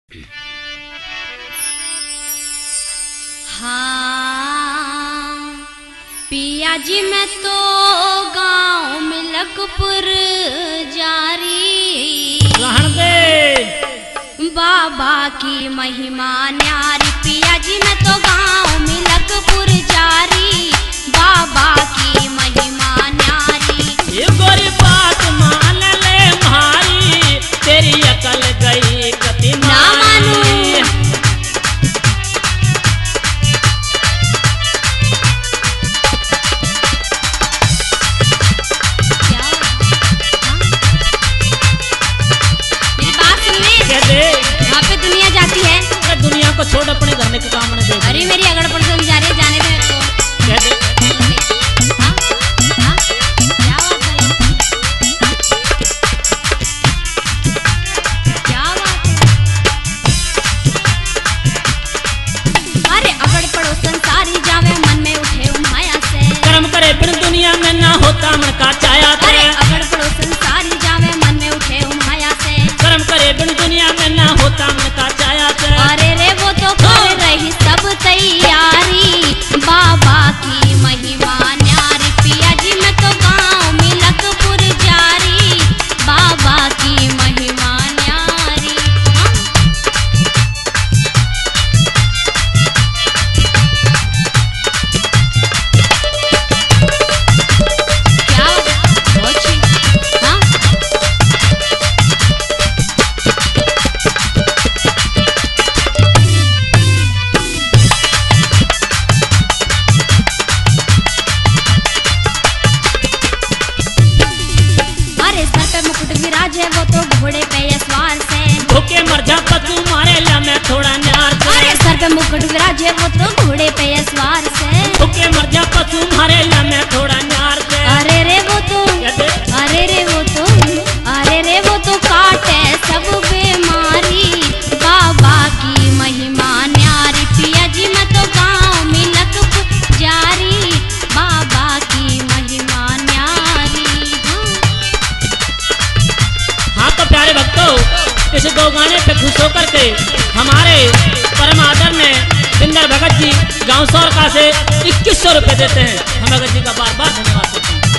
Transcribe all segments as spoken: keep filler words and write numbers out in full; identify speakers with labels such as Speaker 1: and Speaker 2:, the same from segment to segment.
Speaker 1: हाँ पिया जी मैं तो गाँव मिलकपुर जारी
Speaker 2: रहन दे
Speaker 1: बाबा की महिमा न्यारी। पिया जी मैं तो गाँव मिलकपुर जारी बाबा की महिमा न्यारी।
Speaker 2: ये गोरी बात मान ले मारी तेरी अकल गई कति
Speaker 1: ना मानू
Speaker 2: दुनिया को छोड़ अपने घर के काम दे।
Speaker 1: अरे मेरी अगड़ पड़ोसन जा रही है, जाने दे मेरे को।
Speaker 2: कह दे
Speaker 1: हाँ हाँ क्या बात है, क्या बात है। अरे अगड़ पड़ोसन सारी जावे मन में उठे माया से
Speaker 2: कर्म करे बिन दुनिया में ना होता मन का चाया।
Speaker 1: अरे अगड़ पड़ोसन सारी जावे मन में उठे माया से
Speaker 2: कर्म करे बिन दुनिया में ना होता मन का चाया।
Speaker 1: अरे रे वो तो कर रही सब तैयारी बाबा की महिमा न्यारी। पिया जी मैं तो गाँव मिलकपुर जारी बाबा की महिमा न्यारी। हाँ? क्या बहुत अच्छी। हाँ है वो तो घोड़े पे सवार से
Speaker 2: भूखे मर जा तू मारे ला मैं थोड़ा न्यार से।
Speaker 1: अरे सर पे मुकुट विराज है वो तो घोड़े पे सवार से
Speaker 2: भूखे मर जा तू मारे ला मैं थोड़ा न्यार से।
Speaker 1: अरे रे वो तो अरे रे वो तो अरे रे वो तो काटे सब बीमारी बाबा की महिमा न्यारी। पिया जी मैं तो गाँव मिलकपुर जारी बाबा की महिमा न्यारी।
Speaker 2: हाँ तो प्यारे भक्तों इस दो गाने पे खुश होकर के हमारे परम आदरणीय बिंदर भगत जी गांव सौरका से इक्कीस सौ रुपए देते हैं। हम भगत जी का बार बार धन्यवाद करते हैं।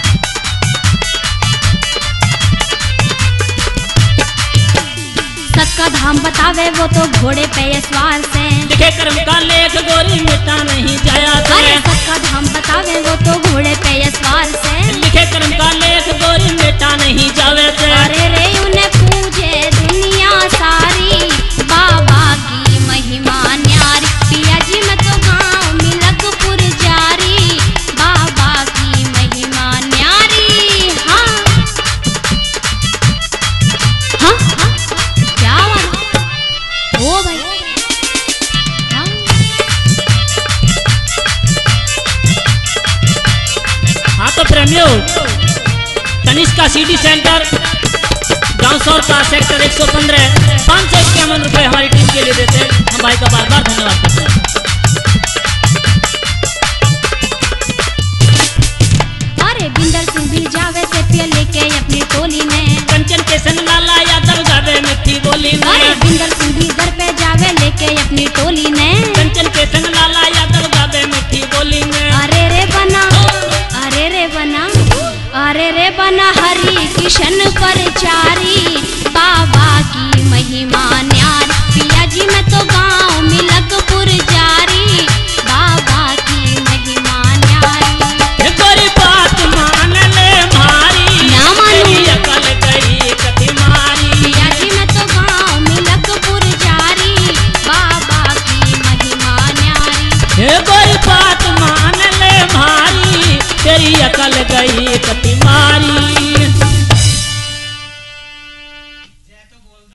Speaker 1: सबका धाम बतावे वो तो घोड़े पे सवार से
Speaker 2: लिखे कर्म का लेख गोरी मिटा नहीं जाया।
Speaker 1: अरे सबका धाम बतावे वो तो घोड़े पे सवार से
Speaker 2: लिखे कर्म का लेख गोरी मिटा नहीं जावे।
Speaker 1: अरे रे उन्हें पूजे दुनिया सारी बाबा की महिमा न्यारी। पिया जी मैं तो गाँव मिलकपुर जारी बाबा की महिमा न्यारी। हाँ हाँ हाँ क्या बात ओ भाई। हाँ
Speaker 2: हाँ तो प्रेमियों तनिष्का सिटी सेंटर गांव सौर का सेक्टर एक सौ पंद्रह पाँच सौ इक्यावन रुपए हमारी टीम के लिए देते हैं। हम भाई का बार बार धन्यवाद करते हैं।
Speaker 1: अरे बिंदर सिंह भी जावे से पिया लेके अपनी टोली में
Speaker 2: कंचन के सन लाला यादव गावे मिठी बोली में।
Speaker 1: अरे बिंदर सिंह भी घर पे जावे लेके अपनी टोली ने
Speaker 2: कंचन के सन लाला यादव गावे मिठी बोली में।
Speaker 1: अरे रे बना अरे रे बना अरे रे बना हरि किशन परचारी बाबा की महिमा न्यारी। पिया जी मैं तो गाँव मिलकपुर जारी बाबा की महिमा न्यारी।
Speaker 2: गोरी बात मान ले मारी
Speaker 1: ना मानू
Speaker 2: अकल गई कति मारी।
Speaker 1: पिया जी मैं तो गाँव मिलकपुर जारी बाबा की महिमा न्यारी।
Speaker 2: हे गोरी बात मान ले मारी तेरी अकल गई कति मारी।